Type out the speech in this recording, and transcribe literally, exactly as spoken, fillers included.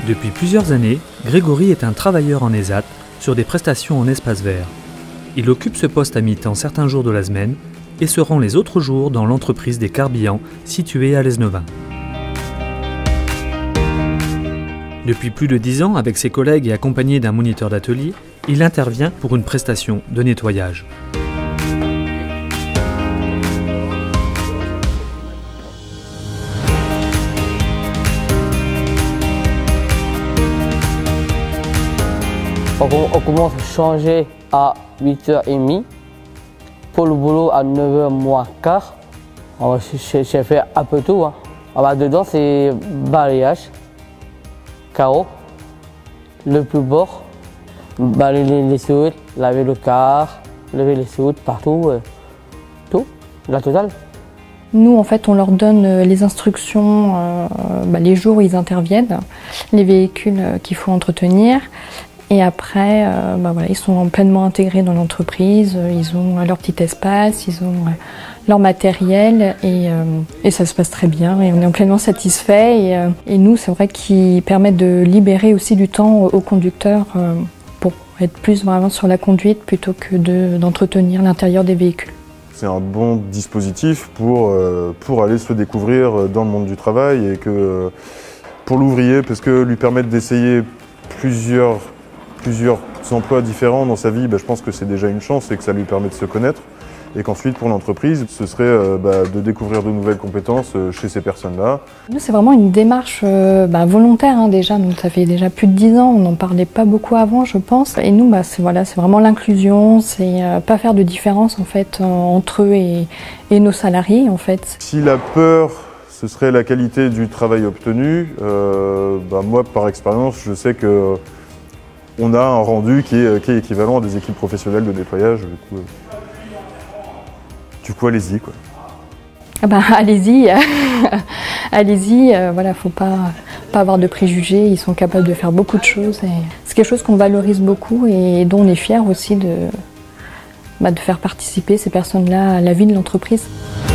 Depuis plusieurs années, Grégory est un travailleur en ESAT sur des prestations en espace vert. Il occupe ce poste à mi-temps certains jours de la semaine et se rend les autres jours dans l'entreprise des Carbillans située à Lesneven. Depuis plus de dix ans, avec ses collègues et accompagné d'un moniteur d'atelier, il intervient pour une prestation de nettoyage. On commence à changer à huit heures trente. Pour le boulot à neuf heures moins quart. J'ai fait un peu tout. Hein. Alors, dedans, c'est balayage, carreau, le plus bord, balayer les soutes, laver le car, lever les soutes partout, euh, tout, la totale. Nous, en fait, on leur donne les instructions, euh, bah, les jours où ils interviennent, les véhicules qu'il faut entretenir. Et après, euh, bah voilà, ils sont pleinement intégrés dans l'entreprise, ils ont leur petit espace, ils ont euh, leur matériel et, euh, et ça se passe très bien et on est pleinement satisfait. Et, euh, et nous, c'est vrai qu'ils permettent de libérer aussi du temps aux conducteurs euh, pour être plus vraiment sur la conduite plutôt que de, d'entretenir l'intérieur des véhicules. C'est un bon dispositif pour, euh, pour aller se découvrir dans le monde du travail et que pour l'ouvrier, parce que lui permettre d'essayer plusieurs plusieurs emplois différents dans sa vie, bah, je pense que c'est déjà une chance et que ça lui permet de se connaître. Et qu'ensuite, pour l'entreprise, ce serait euh, bah, de découvrir de nouvelles compétences euh, chez ces personnes-là. Nous, c'est vraiment une démarche euh, bah, volontaire hein, déjà. Donc, ça fait déjà plus de dix ans, on n'en parlait pas beaucoup avant, je pense. Et nous, bah, c'est voilà, c'est vraiment l'inclusion, c'est euh, pas faire de différence en fait, entre eux et, et nos salariés. En fait. Si la peur, ce serait la qualité du travail obtenu, euh, bah, moi, par expérience, je sais que on a un rendu qui est, qui est équivalent à des équipes professionnelles de nettoyage. Du coup, euh, du coup allez-y. Quoi. Ah bah, allez-y, allez-y. Euh, voilà, faut pas, pas avoir de préjugés. Ils sont capables de faire beaucoup de choses. Et c'est quelque chose qu'on valorise beaucoup et dont on est fiers aussi de, bah, de faire participer ces personnes-là à la vie de l'entreprise.